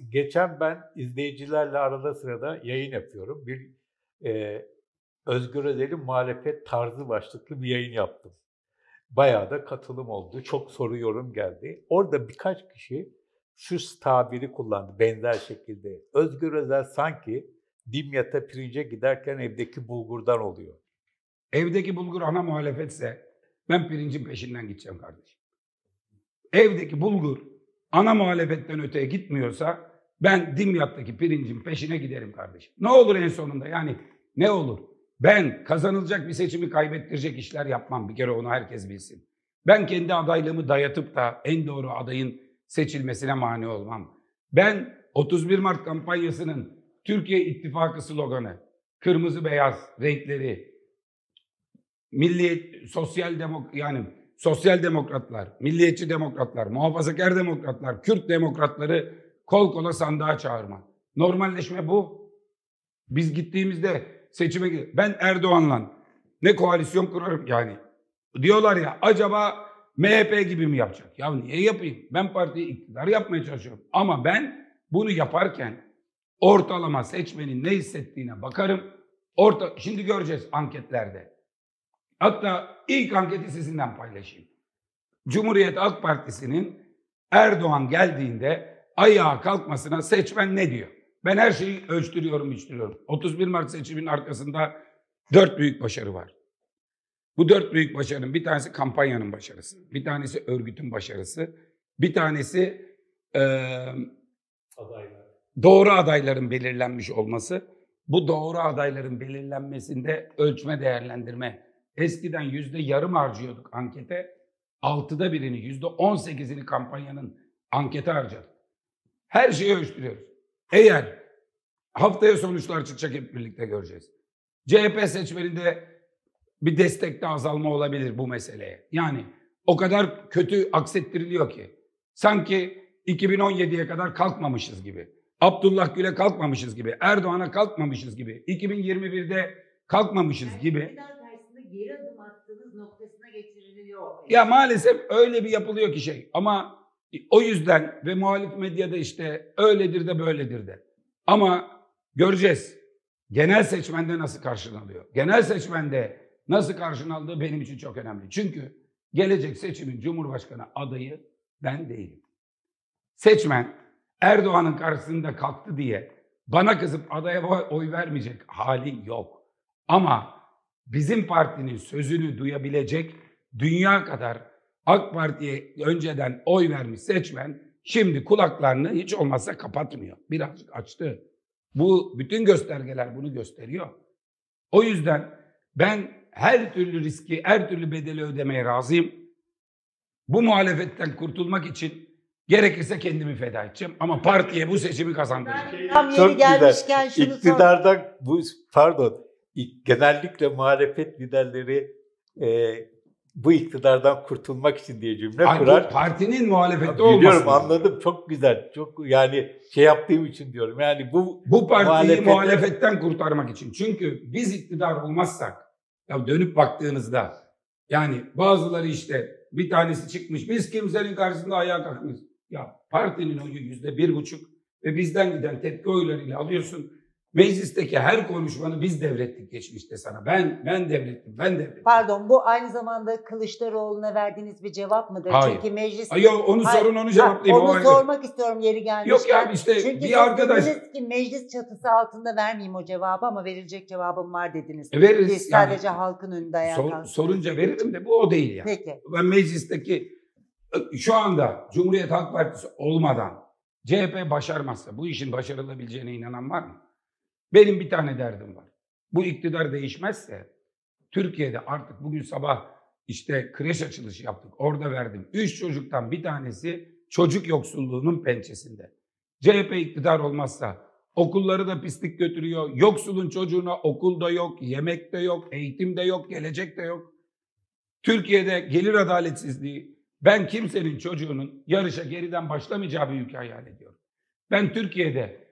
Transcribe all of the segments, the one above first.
geçen ben izleyicilerle arada sırada yayın yapıyorum. Özgür Özel'in muhalefet tarzı başlıklı bir yayın yaptım. Bayağı da katılım oldu. Çok soru yorum geldi. Orada birkaç kişi şu tabiri kullandı benzer şekilde. Özgür Özel sanki Dimyat'a pirince giderken evdeki bulgurdan oluyor. Evdeki bulgur ana muhalefetse ben pirincin peşinden gideceğim kardeşim. Evdeki bulgur ana muhalefetten öteye gitmiyorsa ben Dimyat'taki pirincin peşine giderim kardeşim. Ne olur en sonunda yani ne olur? Ben kazanılacak bir seçimi kaybettirecek işler yapmam. Bir kere onu herkes bilsin. Ben kendi adaylığımı dayatıp da en doğru adayın seçilmesine mani olmam. Ben 31 Mart kampanyasının Türkiye İttifakı sloganı, kırmızı beyaz renkleri, sosyal demokratlar, milliyetçi demokratlar, muhafazakar demokratlar, Kürt demokratları kol kola sandığa çağırma. Normalleşme bu. Biz gittiğimizde seçime ben Erdoğan'la ne koalisyon kurarım yani. Diyorlar ya acaba MHP gibi mi yapacak? Ya niye yapayım? Ben partiyi iktidar yapmaya çalışıyorum. Ama ben bunu yaparken ortalama seçmenin ne hissettiğine bakarım. Şimdi göreceğiz anketlerde. Hatta ilk anketi sizinden paylaşayım. Cumhuriyet Halk Partisi'nin Erdoğan geldiğinde ayağa kalkmasına seçmen ne diyor? Ben her şeyi ölçtürüyorum. 31 Mart seçiminin arkasında 4 büyük başarı var. Bu 4 büyük başarının bir tanesi kampanyanın başarısı, bir tanesi örgütün başarısı, bir tanesi doğru adayların belirlenmiş olması. Bu doğru adayların belirlenmesinde ölçme değerlendirme. Eskiden %yarım harcıyorduk ankete. 6'da birini, %18'ini kampanyanın ankete harcadık. Her şeyi ölçtürüyoruz. Eğer haftaya sonuçlar çıkacak hep birlikte göreceğiz. CHP seçmeninde bir destekte azalma olabilir bu meseleye. Yani o kadar kötü aksettiriliyor ki. Sanki 2017'ye kadar kalkmamışız gibi. Abdullah Gül'e kalkmamışız gibi. Erdoğan'a kalkmamışız gibi. 2021'de kalkmamışız gibi. Geri adım attığınız noktasına getiriliyor. Ya maalesef öyle bir yapılıyor ki ama o yüzden ve muhalif medyada işte öyledir de böyledir de. Ama göreceğiz. Genel seçmende nasıl karşılanıyor? Genel seçmende nasıl karşılandığı benim için çok önemli. Çünkü gelecek seçimin Cumhurbaşkanı adayı ben değilim. Seçmen Erdoğan'ın karşısında kalktı diye bana kızıp adaya oy vermeyecek hali yok. Ama bizim partinin sözünü duyabilecek dünya kadar AK Parti'ye önceden oy vermiş seçmen şimdi kulaklarını hiç olmazsa kapatmıyor. Birazcık açtı. Bu bütün göstergeler bunu gösteriyor. O yüzden ben her türlü riski, her türlü bedeli ödemeye razıyım. Bu muhalefetten kurtulmak için gerekirse kendimi feda edeceğim ama partiye bu seçimi kazandıracağım. Tam yeri gelmişken şunu İktidardan genellikle muhalefet liderleri bu iktidardan kurtulmak için diye cümle kurar. Partinin muhalefette olması. Biliyorum, anladım. Çok güzel. Çok yani yaptığım için diyorum. Yani bu partiyi muhalefetten kurtarmak için. Çünkü biz iktidar olmazsak ya dönüp baktığınızda yani bazıları işte bir tanesi çıkmış. Biz kimsenin karşısında ayağa kalkmıyoruz. Ya partinin oyu %1,5 ve bizden giden tepki oylarıyla alıyorsun. Meclisteki her konuşmanı biz devrettik geçmişte sana. Ben devrettim. Pardon, bu aynı zamanda Kılıçdaroğlu'na verdiğiniz bir cevap mıdır? Hayır. Çünkü meclis... Yok, onu sorun, onu cevaplayayım. Onu sormak istiyorum yeri gelmişken. Yok ya işte çünkü bir arkadaş... Çünkü ki meclis çatısı altında vermeyeyim o cevabı ama verilecek cevabım var dediniz. Veririz. Biz sadece halkın önünde ayağa kalksın. Sorunca veririm de bu o değil yani. Peki. Ben meclisteki şu anda Cumhuriyet Halk Partisi olmadan CHP başarmazsa bu işin başarılabileceğine inanan var mı? Benim bir tane derdim var. Bu iktidar değişmezse Türkiye'de artık bugün sabah işte kreş açılışı yaptık. Orada verdim. 3 çocuktan bir tanesi çocuk yoksulluğunun pençesinde. CHP iktidar olmazsa okulları da pislik götürüyor. Yoksulun çocuğuna okulda yok, yemek de yok, eğitim de yok, gelecek de yok. Türkiye'de gelir adaletsizliği. Ben kimsenin çocuğunun yarışa geriden başlamayacağı bir ülke hayal ediyorum. Ben Türkiye'de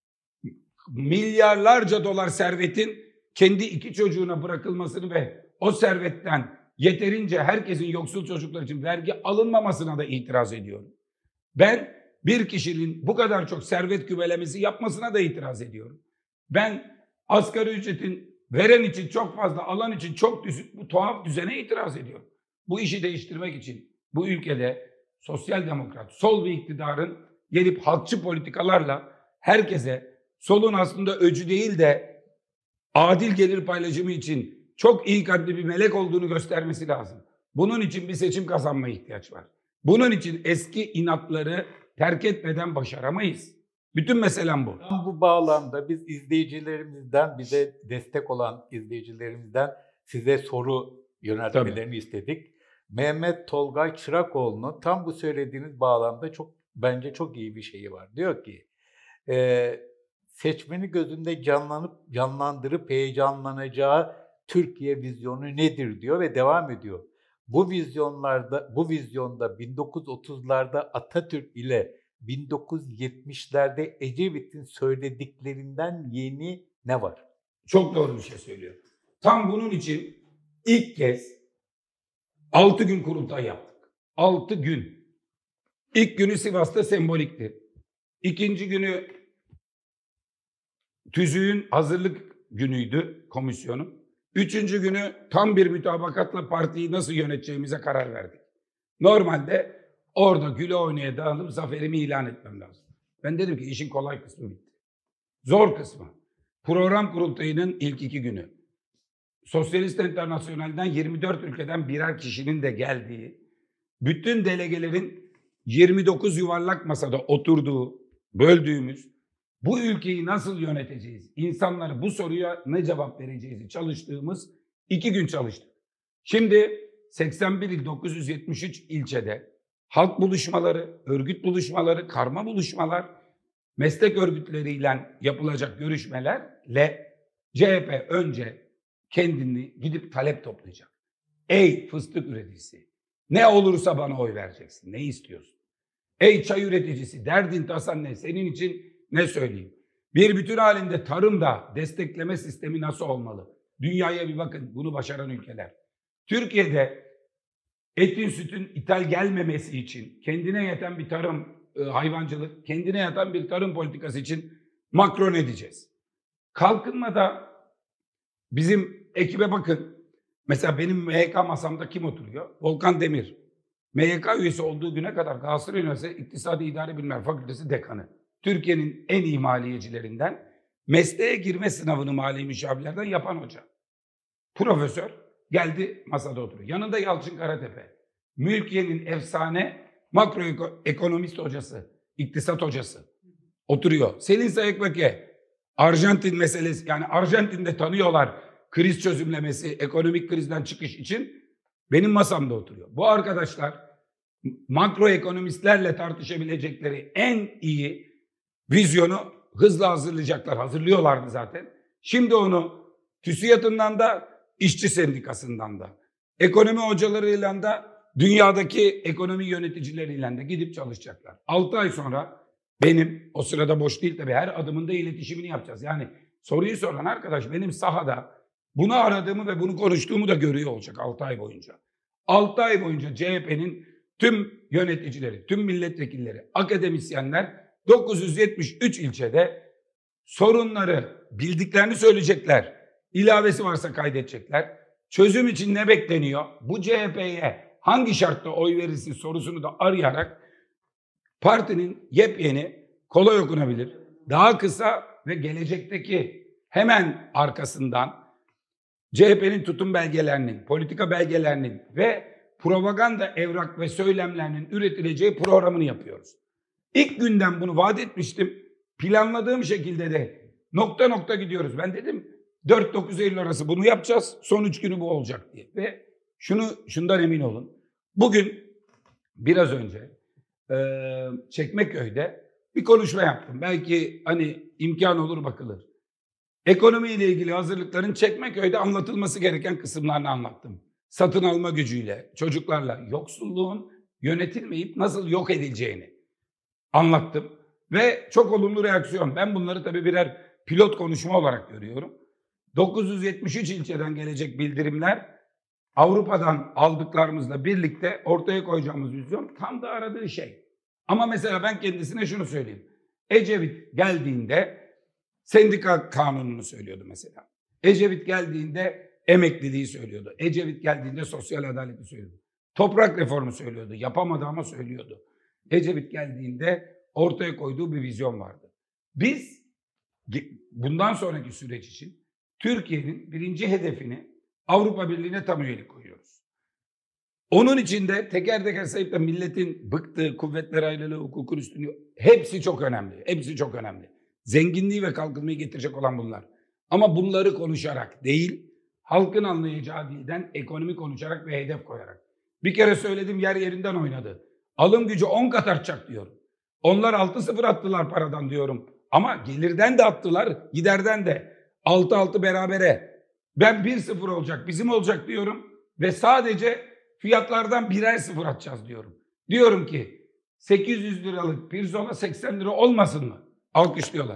milyarlarca dolar servetin kendi 2 çocuğuna bırakılmasını ve o servetten yeterince herkesin yoksul çocuklar için vergi alınmamasına da itiraz ediyorum. Ben bir kişinin bu kadar çok servet kümelemesi yapmasına da itiraz ediyorum. Ben asgari ücretin veren için çok fazla, alan için çok düşük bu tuhaf düzene itiraz ediyorum. Bu işi değiştirmek için bu ülkede sosyal demokrat, sol bir iktidarın gelip halkçı politikalarla herkese solun aslında öcü değil de adil gelir paylaşımı için çok iyi kalpli bir melek olduğunu göstermesi lazım. Bunun için bir seçim kazanmaya ihtiyaç var. Bunun için eski inatları terk etmeden başaramayız. Bütün meselem bu. Tam bu bağlamda biz izleyicilerimizden, bize destek olan izleyicilerimizden size soru yöneltmelerini istedik. Mehmet Tolgay Çırakoğlu'nun tam bu söylediğiniz bağlamda bence çok iyi bir şeyi var. Diyor ki seçmeni gözünde canlandırıp heyecanlanacağı Türkiye vizyonu nedir diyor ve devam ediyor. Bu vizyonda 1930'larda Atatürk ile 1970'lerde Ecevit'in söylediklerinden yeni ne var? Çok doğru bir şey söylüyor. Tam bunun için ilk kez 6 gün kurultay yaptık. 6 gün. İlk günü Sivas'ta sembolikti. İkinci günü TÜZÜ'nün hazırlık günüydü komisyonun. Üçüncü günü tam bir mütabakatla partiyi nasıl yöneteceğimize karar verdik. Normalde orada güle oynaya dağılıp zaferimi ilan etmem lazım. Ben dedim ki işin kolay kısmı bitti. Zor kısmı. Program kurultayının ilk 2 günü. Sosyalist Enternasyonel'den 24 ülkeden birer kişinin de geldiği, bütün delegelerin 29 yuvarlak masada oturduğu, böldüğümüz, bu ülkeyi nasıl yöneteceğiz, insanlara bu soruya ne cevap vereceğiz çalıştığımız 2 gün çalıştık. Şimdi 81 il 973 ilçede halk buluşmaları, örgüt buluşmaları, karma buluşmalar, meslek örgütleriyle yapılacak görüşmelerle CHP önce kendini gidip talep toplayacak. Ey fıstık üreticisi, ne olursa bana oy vereceksin, ne istiyorsun? Ey çay üreticisi, derdin tasan ne, senin için ne söyleyeyim? Bir bütün halinde tarımda destekleme sistemi nasıl olmalı? Dünyaya bir bakın, bunu başaran ülkeler. Türkiye'de etin sütün ithal gelmemesi için kendine yeten bir tarım, hayvancılık, kendine yeten bir tarım politikası için makro ne diyeceğiz? Kalkınmada bizim ekibe bakın. Mesela benim MYK masamda kim oturuyor? Volkan Demir. MYK üyesi olduğu güne kadar Galatasaray Üniversitesi İktisadi İdari Bilimler Fakültesi dekanı. Türkiye'nin en iyi maliyecilerinden, mesleğe girme sınavını mali müşavirlerden yapan hoca. Profesör geldi masada oturuyor. Yanında Yalçın Karatepe. Mülkiye'nin efsane makroekonomist hocası, iktisat hocası oturuyor. Selin Sayıkbeke, Arjantin meselesi, yani Arjantin'de tanıyorlar kriz çözümlemesi, ekonomik krizden çıkış için benim masamda oturuyor. Bu arkadaşlar makroekonomistlerle tartışabilecekleri en iyi vizyonu hızla hazırlayacaklar. Hazırlıyorlardı zaten. Şimdi onu TÜSİAD'ından da, işçi sendikasından da, ekonomi hocalarıyla da, dünyadaki ekonomi yöneticileriyle de gidip çalışacaklar. 6 ay sonra benim, o sırada boş değil tabii, her adımında iletişimini yapacağız. Yani soruyu soran arkadaş benim sahada bunu aradığımı ve bunu konuştuğumu da görüyor olacak 6 ay boyunca. 6 ay boyunca CHP'nin tüm yöneticileri, tüm milletvekilleri, akademisyenler 973 ilçede sorunları bildiklerini söyleyecekler. İlavesi varsa kaydedecekler. Çözüm için ne bekleniyor? Bu CHP'ye hangi şartta oy verirsin sorusunu da arayarak partinin yepyeni, kolay okunabilir, daha kısa ve gelecekteki hemen arkasından CHP'nin tutum belgelerinin, politika belgelerinin ve propaganda evrak ve söylemlerinin üretileceği programını yapıyoruz. İlk günden bunu vaat etmiştim. Planladığım şekilde de nokta nokta gidiyoruz. Ben dedim 4-9 Eylül arası bunu yapacağız. Son 3 günü bu olacak diye. Ve şundan emin olun. Bugün biraz önce Çekmeköy'de bir konuşma yaptım. Belki hani imkan olur bakılır. Ekonomiyle ilgili hazırlıkların Çekmeköy'de anlatılması gereken kısımlarını anlattım. Satın alma gücüyle, çocuklarla yoksulluğun yönetilmeyip nasıl yok edileceğini anlattım. Ve çok olumlu reaksiyon. Ben bunları tabii birer pilot konuşma olarak görüyorum. 973 ilçeden gelecek bildirimler Avrupa'dan aldıklarımızla birlikte ortaya koyacağımız vizyon tam da aradığı şey. Ama mesela ben kendisine şunu söyleyeyim. Ecevit geldiğinde sendika kanununu söylüyordu mesela. Ecevit geldiğinde emekliliği söylüyordu. Ecevit geldiğinde sosyal adaleti söylüyordu. Toprak reformu söylüyordu. Yapamadı ama söylüyordu. Ecevit geldiğinde ortaya koyduğu bir vizyon vardı. Biz bundan sonraki süreç için Türkiye'nin birinci hedefini Avrupa Birliği'ne tam üyelik koyuyoruz. Onun içinde teker teker sayıp da milletin bıktığı kuvvetler ayrılığı, hukukun üstünlüğü hepsi çok önemli. Hepsi çok önemli. Zenginliği ve kalkınmayı getirecek olan bunlar. Ama bunları konuşarak değil, halkın anlayacağı dilden ekonomi konuşarak ve hedef koyarak. Bir kere söyledim, yer yerinden oynadı. Alım gücü 10 kat artacak diyorum. Onlar 6-0 attılar paradan diyorum. Ama gelirden de attılar, giderden de. 6-6 berabere. Ben 1-0 olacak, bizim olacak diyorum. Ve sadece fiyatlardan birer sıfır atacağız diyorum. Diyorum ki 800 liralık pirzola 80 lira olmasın mı? Alkışlıyorlar.